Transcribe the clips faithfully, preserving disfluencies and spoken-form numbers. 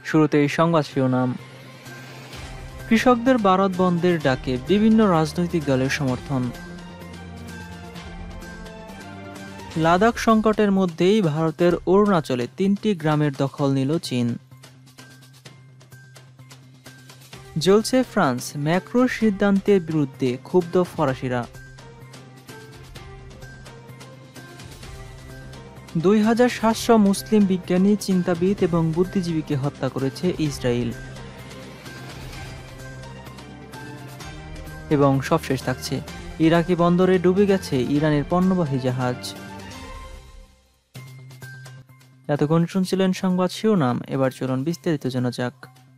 শুরুতেই সংবাদ শিরোনাম। কৃষকদের ভারত বন্ধের ডাকে বিভিন্ন রাজনৈতিক দলের সমর্থন। লাদাখ সংকটের মধ্যেই ভারতের অরুণাচলে তিনটি গ্রামের দখল নিল চীন। জ্বলছে ফ্রান্স, ম্যাক্রোর সিদ্ধান্তের বিরুদ্ধে ক্ষুব্ধ ফরাসিরা। দুই হাজার সাতশো মুসলিম বিজ্ঞানী, চিন্তাবিদ এবং বুদ্ধিজীবীকে হত্যা করেছে ইসরায়েল। এবং সবশেষ থাকছে, ইরাকি বন্দরে ডুবে গেছে ইরানের পণ্যবাহী জাহাজ। এতক্ষণ শুনছিলেন সংবাদ শিরোনাম, এবার চলুন বিস্তারিত জানা যাক।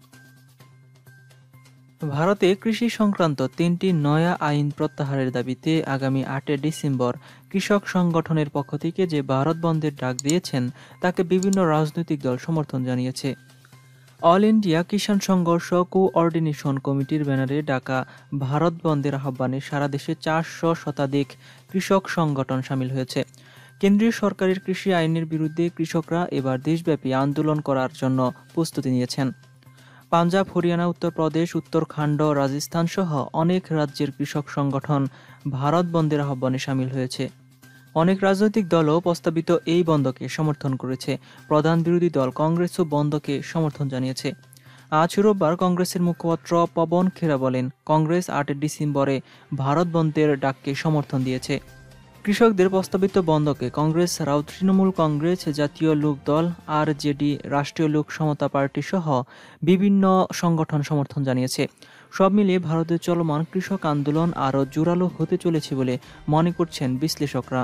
ভারতে কৃষি সংক্রান্ত তিনটি নয়া আইন প্রত্যাহারের দাবিতে আগামী আটই ডিসেম্বর কৃষক সংগঠনের পক্ষ থেকে যে ভারত বন্ধের ডাক দিয়েছেন তাকে বিভিন্ন রাজনৈতিক দল সমর্থন জানিয়েছে। অল ইন্ডিয়া কিষাণ সংঘর্ষ কোঅর্ডিনেশন কমিটির ব্যানারে ডাকা ভারত বন্ধের আহ্বানে সারা দেশে চারশো শতাধিক কৃষক সংগঠন সামিল হয়েছে। কেন্দ্রীয় সরকারের কৃষি আইনের বিরুদ্ধে কৃষকরা এবার দেশব্যাপী আন্দোলন করার জন্য প্রস্তুতি নিয়েছেন। পাঞ্জাব, হরিয়ানা, উত্তরপ্রদেশ, উত্তরাখণ্ড, রাজস্থান সহ অনেক রাজ্যের কৃষক সংগঠন ভারত বন্ধের আহ্বানে সামিল হয়েছে। অনেক রাজনৈতিক দলও প্রস্তাবিত এই বন্ধকে সমর্থন করেছে। প্রধান বিরোধী দল কংগ্রেসও বন্ধকে সমর্থন জানিয়েছে। আজ রোববার কংগ্রেসের মুখপাত্র পবন খেরা বলেন, কংগ্রেস আটই ডিসেম্বরে ভারত বন্ধের ডাককে সমর্থন দিয়েছে। কৃষকদের প্রস্তাবিত বন্ধকে কংগ্রেস ছাড়াও তৃণমূল কংগ্রেস, জাতীয় লোক দল, আরজেডি, রাষ্ট্রীয় লোক সমতা পার্টি সহ বিভিন্ন সংগঠন সমর্থন জানিয়েছে। সব মিলিয়ে ভারতের চলমান কৃষক আন্দোলন আরও জোরালো হতে চলেছে বলে মনে করছেন বিশ্লেষকরা।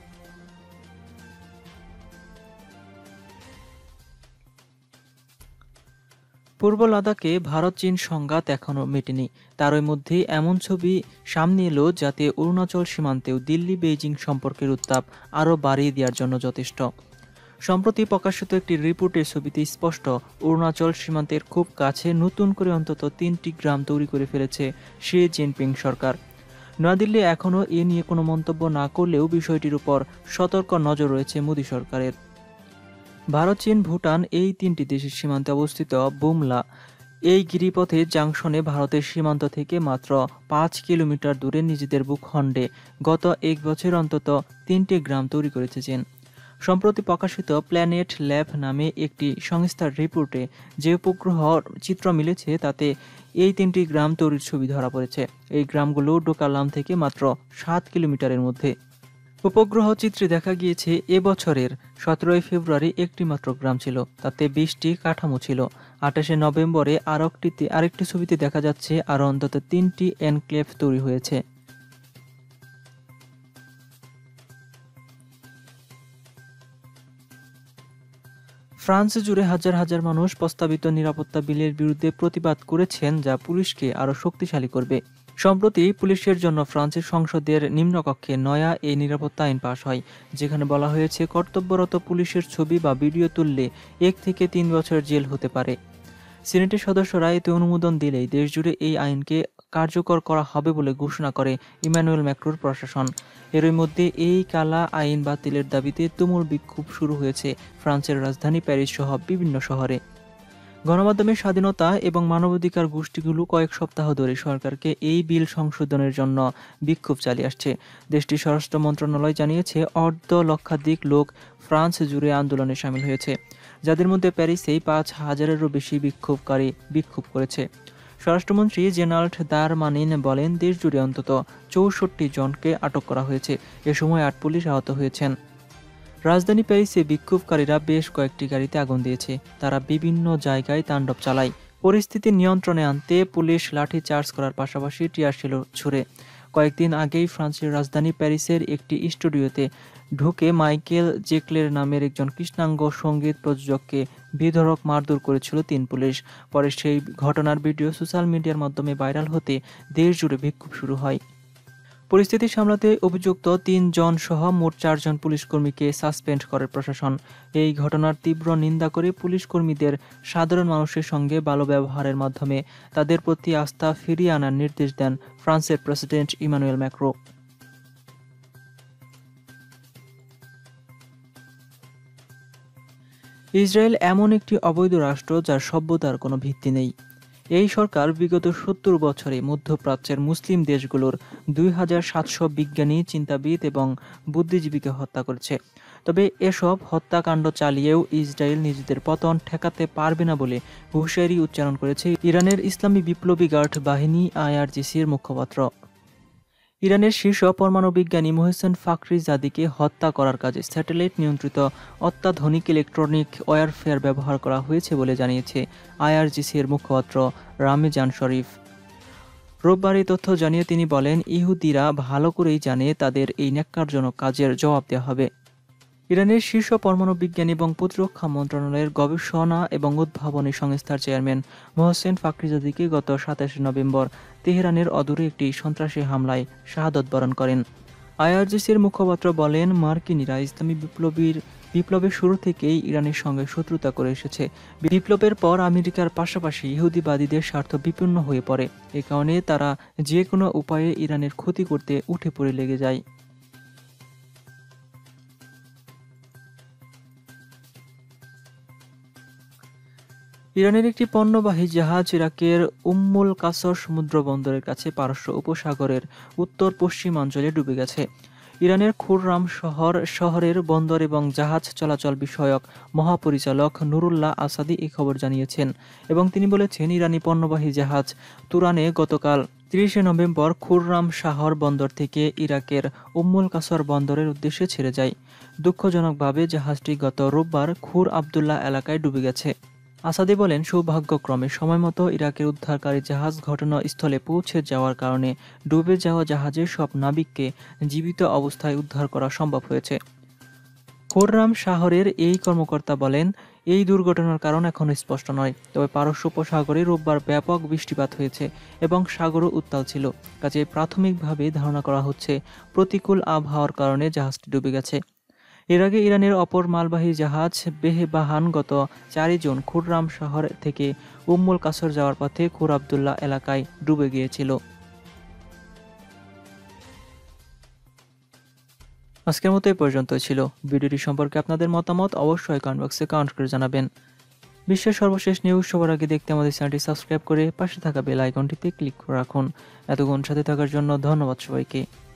পূর্ব লাদাখে ভারত চীন সংঘাত এখনও মেটেনি। তারই মধ্যে এমন ছবি সামনে এলো যাতে অরুণাচল সীমান্তেও দিল্লি বেইজিং সম্পর্কের উত্তাপ আরও বাড়িয়ে দেওয়ার জন্য যথেষ্ট। সম্প্রতি প্রকাশিত একটি রিপোর্টের ছবিতে স্পষ্ট, অরুণাচল সীমান্তের খুব কাছে নতুন করে অন্তত তিনটি গ্রাম তৈরি করে ফেলেছে শি জিনপিং সরকার। নয়াদিল্লি এখনও এ নিয়ে কোনো মন্তব্য না করলেও বিষয়টির উপর সতর্ক নজর রয়েছে মোদী সরকারের। ভারত, চীন, ভুটান এই তিনটি দেশের সীমান্তে অবস্থিত বুমলা এই গিরিপথের জাংশনে ভারতের সীমান্ত থেকে মাত্র পাঁচ কিলোমিটার দূরে নিজেদের ভূখণ্ডে গত এক বছর অন্তত তিনটি গ্রাম তৈরি করেছে চীন। সম্প্রতি প্রকাশিত প্ল্যানেট ল্যাব নামে একটি সংস্থার রিপোর্টে যে উপগ্রহ চিত্র মিলেছে তাতে এই তিনটি গ্রাম তৈরির ছবি ধরা পড়েছে। এই গ্রামগুলো ডোকালাম থেকে মাত্র সাত কিলোমিটারের মধ্যে। উপগ্রহ চিত্রে দেখা গিয়েছে এবছরের সতেরোই ফেব্রুয়ারি একটি মাত্র গ্রাম ছিল, তাতে বিশটি কাঠামো ছিল। আঠাশে নভেম্বরে আরেকটিতে আরেকটি ছবিতে দেখা যাচ্ছে আরও অন্তত তিনটি এনক্লেভ তৈরি হয়েছে। ফ্রান্স জুড়ে হাজার হাজার মানুষ প্রস্তাবিত নিরাপত্তা বিলের বিরুদ্ধে প্রতিবাদ করেছেন, যা পুলিশকে আরও শক্তিশালী করবে। সম্প্রতি পুলিশের জন্য ফ্রান্সের সংসদের নিম্নকক্ষে নয়া এই নিরাপত্তা আইন পাশ হয়, যেখানে বলা হয়েছে কর্তব্যরত পুলিশের ছবি বা ভিডিও তুললে এক থেকে তিন বছর জেল হতে পারে। সিনেটের সদস্যরা এতে অনুমোদন দিলেই দেশজুড়ে এই আইনকে কার্যকর করা হবে বলে ঘোষণা করে ইমানুয়েল ম্যাক্রোর প্রশাসন। এরই মধ্যে এই কালা আইন বাতিলের দাবিতে তুমুল বিক্ষোভ শুরু হয়েছে ফ্রান্সের রাজধানী প্যারিস সহ বিভিন্ন শহরে। গণমাধ্যমের স্বাধীনতা এবং মানবাধিকার গোষ্ঠীগুলো কয়েক সপ্তাহ ধরে সরকারকে এই বিল সংশোধনের জন্য বিক্ষোভ চালিয়ে আসছে। দেশটির স্বরাষ্ট্র মন্ত্রণালয় জানিয়েছে, অর্ধ লক্ষাধিক লোক ফ্রান্স জুড়ে আন্দোলনে সামিল হয়েছে, যাদের মধ্যে প্যারিসেই পাঁচ হাজারেরও বেশি বিক্ষোভকারী বিক্ষোভ করেছে। স্বরাষ্ট্রমন্ত্রী জেনাল্ড দারমানিন বলেন, দেশ জুড়ে অন্তত চৌষট্টি জনকে আটক করা হয়েছে। এ সময় আট পুলিশ আহত হয়েছেন। রাজধানী প্যারিসে বিক্ষোভকারীরা বেশ কয়েকটি গাড়িতে আগুন দিয়েছে। তারা বিভিন্ন জায়গায় তাণ্ডব চালায়। পরিস্থিতি নিয়ন্ত্রণে আনতে পুলিশ লাঠি চার্জ করার পাশাপাশি টিয়ারশেল ছুড়ে। কয়েকদিন আগেই ফ্রান্সের রাজধানী প্যারিসের একটি স্টুডিওতে ঢুকে মাইকেল জেকলের নামের একজন কৃষ্ণাঙ্গ সঙ্গীত প্রযোজককে বেধড়ক মারধর করেছিল তিন পুলিশ। পরে সেই ঘটনার ভিডিও সোশ্যাল মিডিয়ার মাধ্যমে ভাইরাল হতে দেশ জুড়ে বিক্ষোভ শুরু হয়। পরিস্থিতি সামলাতে অভিযুক্ত তিন জন সহ মোট চারজন পুলিশকর্মীকে সাসপেন্ড করে প্রশাসন। এই ঘটনার তীব্র নিন্দা করে পুলিশকর্মীদের সাধারণ মানুষের সঙ্গে ভালো ব্যবহারের মাধ্যমে তাদের প্রতি আস্থা ফিরিয়ে আনার নির্দেশ দেন ফ্রান্সের প্রেসিডেন্ট ইমানুয়েল ম্যাক্রো। ইসরায়েল এমন একটি অবৈধ রাষ্ট্র যার সভ্যতার কোনো ভিত্তি নেই। এই সরকার বিগত সত্তর বছরে মধ্যপ্রাচ্যের মুসলিম দেশগুলোর দুই হাজার সাতশো বিজ্ঞানী, চিন্তাবিদ এবং বুদ্ধিজীবীকে হত্যা করেছে। তবে এসব হত্যাকাণ্ড চালিয়েও ইসরায়েল নিজেদের পতন ঠেকাতে পারবে না বলে হুঁশিয়ারি উচ্চারণ করেছে ইরানের ইসলামী বিপ্লবী গার্ড বাহিনী আইআরজিসির মুখপাত্র। ইরানের শীর্ষ পরমাণু বিজ্ঞানী মোহসেন ফাখরিজাদিকে হত্যা করার কাজে স্যাটেলাইট নিয়ন্ত্রিত অত্যাধুনিক ইলেকট্রনিক ওয়ারফেয়ার ব্যবহার করা হয়েছে বলে জানিয়েছে আইআরজিসির মুখপাত্র রামিজান শরীফ। রোববার এই তথ্য জানিয়ে তিনি বলেন, ইহুদিরা ভালো করেই জানে তাদের এই ন্যাক্কারজনক কাজের জবাব দেওয়া হবে। ইরানের শীর্ষ পরমাণু বিজ্ঞানী এবং প্রতিরক্ষা মন্ত্রণালয়ের গবেষণা এবং উদ্ভাবনী সংস্থার চেয়ারম্যান মোহসেন ফাখরিজাদিকে গত সাতাশে নভেম্বর তেহরানের অদূরে একটি সন্ত্রাসী হামলায় শাহাদত বরণ করেন। আইআরজিসির মুখপাত্র বলেন, মার্কিনিরা ইসলামী বিপ্লবীর বিপ্লবের শুরু থেকেই ইরানের সঙ্গে শত্রুতা করে এসেছে। বিপ্লবের পর আমেরিকার পাশাপাশি ইহুদিবাদীদের স্বার্থ বিপন্ন হয়ে পড়ে। এ কারণে তারা যে কোনো উপায়ে ইরানের ক্ষতি করতে উঠে পড়ে লেগে যায়। ইরানের একটি পণ্যবাহী জাহাজ ইরাকের উম্মুল কাসর সমুদ্র বন্দরের কাছে পারস্য উপসাগরের উত্তর পশ্চিমাঞ্চলে ডুবে গেছে। ইরানের খুররাম শহর শহরের বন্দর এবং জাহাজ চলাচল বিষয়ক মহাপরিচালক নুরুল্লাহ আসাদি এই খবর জানিয়েছেন এবং তিনি বলেছেন, ইরানি পণ্যবাহী জাহাজ তুরানে গতকাল তিরিশে নভেম্বর খুররাম শহর বন্দর থেকে ইরাকের উম্মুল কাসর বন্দরের উদ্দেশ্যে ছেড়ে যায়। দুঃখজনকভাবে জাহাজটি গত রোববার খুর আবদুল্লাহ এলাকায় ডুবে গেছে। আসাদি বলেন, সৌভাগ্যক্রমে সময়মতো ইরাকের উদ্ধারকারী জাহাজ ঘটনাস্থলে পৌঁছে যাওয়ার কারণে ডুবে যাওয়া জাহাজের সব নাবিককে জীবিত অবস্থায় উদ্ধার করা সম্ভব হয়েছে। খুররাম শহরের এই কর্মকর্তা বলেন, এই দুর্ঘটনার কারণ এখনও স্পষ্ট নয়। তবে পারস্য উপসাগরে রোববার ব্যাপক বৃষ্টিপাত হয়েছে এবং সাগরও উত্তাল ছিল। কাজে প্রাথমিকভাবে ধারণা করা হচ্ছে প্রতিকূল আবহাওয়ার কারণে জাহাজটি ডুবে গেছে। এর আগে ইরানের অপর মালবাহী জাহাজ বেহেবাহান গত চারই জুন খুররাম শহর থেকে উম্মুল কাসর যাওয়ার পথে খুর আবদুল্লাহ এলাকায় ডুবে গিয়েছিল। আজকের মতো এই পর্যন্তই ছিল। ভিডিওটি সম্পর্কে আপনাদের মতামত অবশ্যই কমেন্ট বক্সে কমেন্ট করে জানাবেন। বিশ্বের সর্বশেষ নিউজ সবার আগে দেখতে আমাদের চ্যানেলটি সাবস্ক্রাইব করে পাশে থাকা বেল আইকনটিতে ক্লিক করে রাখুন। এতক্ষণ সাথে থাকার জন্য ধন্যবাদ সবাইকে।